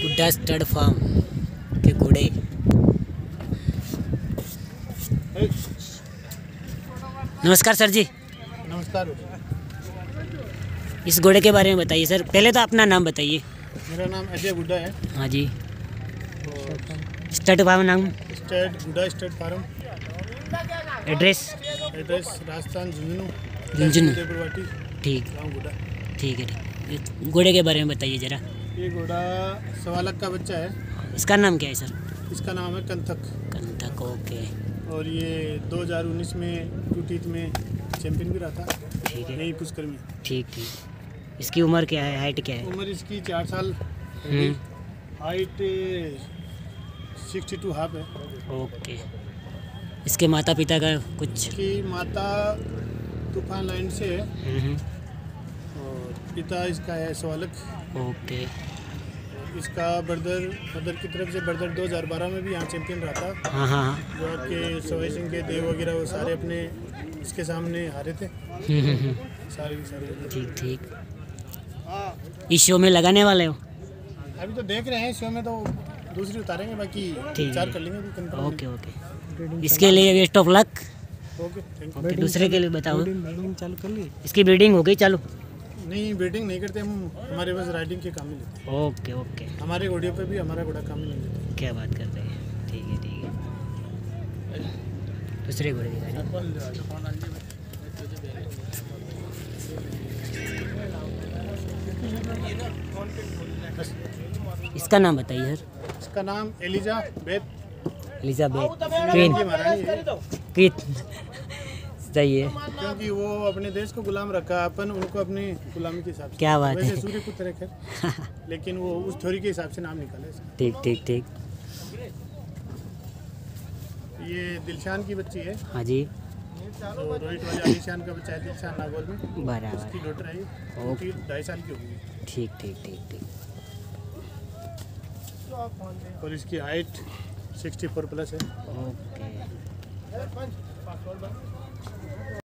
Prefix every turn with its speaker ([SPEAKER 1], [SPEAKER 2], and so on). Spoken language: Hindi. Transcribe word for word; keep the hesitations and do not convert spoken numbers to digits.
[SPEAKER 1] हुड्डा स्टड फार्म के घोड़े। नमस्कार सर जी।
[SPEAKER 2] नमस्कार।
[SPEAKER 1] इस घोड़े के बारे में बताइए सर। पहले तो अपना नाम बताइए।
[SPEAKER 2] मेरा नाम अजय गुड्डा है।
[SPEAKER 1] हाँ जी। स्टड फार्म नाम?
[SPEAKER 2] Stud Gudda stud farm.
[SPEAKER 1] Address?
[SPEAKER 2] Address Rajasthan Jhunjhunu.
[SPEAKER 1] Jhunjhunu.
[SPEAKER 2] Devarwati.
[SPEAKER 1] ठीक।
[SPEAKER 2] गाँव गुड्डा।
[SPEAKER 1] ठीक है ठीक। घोड़े के बारे में बताइए ज़रा।
[SPEAKER 2] ये घोड़ा सवा लाख का बच्चा है।
[SPEAKER 1] इसका नाम क्या है सर?
[SPEAKER 2] इसका नाम है कंथक।
[SPEAKER 1] कंथक, ओके।
[SPEAKER 2] और ये दो हज़ार उन्नीस में टू टीथ में चैंपियन भी रहा था।
[SPEAKER 1] ठीक है।
[SPEAKER 2] यही पुष्कर में।
[SPEAKER 1] ठीक ठीक। इसकी उम्र क्या है, हाइट क्या है?
[SPEAKER 2] उम्र इसकी चार साल। हाइट सिक्सटी टू हाफ है।
[SPEAKER 1] ओके। इसके माता पिता का कुछ?
[SPEAKER 2] इसकी माता तूफान लाइन से है और पिता इसका है सवालक।
[SPEAKER 1] ओके।
[SPEAKER 2] इसका ब्रदर मदर की तरफ से ब्रदर दो हज़ार बारह में भी यहाँ चैंपियन रहा था।
[SPEAKER 1] हाँ हाँ हाँ।
[SPEAKER 2] जो आपके सवाई सिंह के देव वगैरह वो सारे अपने इसके सामने हारे थे। सारे के सारे।
[SPEAKER 1] ठीक ठीक। इस शो में लगाने वाले हो?
[SPEAKER 2] अभी तो देख रहे हैं, शो में तो दूसरी उतारेंगे, बाकी विचार कर लेंगे भी कंफर्म।
[SPEAKER 1] Okay okay. इसके लिए best of luck.
[SPEAKER 2] Okay thank
[SPEAKER 1] okay. दूसरे के लिए बताओ।
[SPEAKER 2] ब्रीडिंग चालू कर ली?
[SPEAKER 1] इसकी ब्रीडिंग हो गई चालू?
[SPEAKER 2] नहीं, ब्रीडिंग नहीं करते हम, हमारे पास राइडिंग के काम ही लेते हैं।
[SPEAKER 1] Okay okay.
[SPEAKER 2] हमारे घोड़ियों पे भी हमारा घोड़ा काम ही नहीं लेते।
[SPEAKER 1] क्या बात कर रहे हैं। ठीक है ठीक है। दूसरे घोड़े दिखाइए। इसका नाम बताइए सर।
[SPEAKER 2] इसका नाम एलिजा बेथ।
[SPEAKER 1] Elizabeth queen.
[SPEAKER 2] की महारानी है।
[SPEAKER 1] क्वीन। सही है।
[SPEAKER 2] क्योंकि वो अपने देश को गुलाम रखा, अपन उनको अपनी गुलामी के हिसाब से।
[SPEAKER 1] क्या बात है।
[SPEAKER 2] वैसे सूर्य पुत्र है खैर, लेकिन वो उस थ्योरी के हिसाब से नाम निकाला इसका।
[SPEAKER 1] ठीक ठीक ठीक।
[SPEAKER 2] ये दिलशान की बच्ची है।
[SPEAKER 1] हाँ जी।
[SPEAKER 2] तो रोहित वाले आलिशान का बच्चा है दिलशान नागौर में।
[SPEAKER 1] बराबर।
[SPEAKER 2] उसकी डॉटर है ये। उसकी ढाई साल की होगी।
[SPEAKER 1] ठीक ठीक ठीक ठीक।
[SPEAKER 2] और इसकी हाइट सिक्सटी फोर प्लस है।
[SPEAKER 1] ओके।